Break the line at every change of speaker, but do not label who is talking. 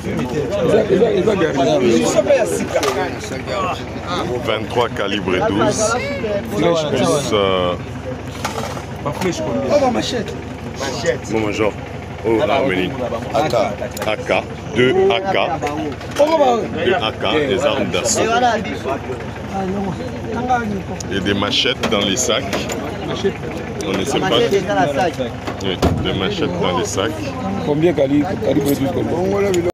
23 calibre 12. Plus bon major. Oh, harmonie. AK. 2 AK. 2 AK, des armes d'assaut. Et des machettes dans les sacs. On ne sait pas. Oui, des machettes dans les sacs.
Combien calibre 12?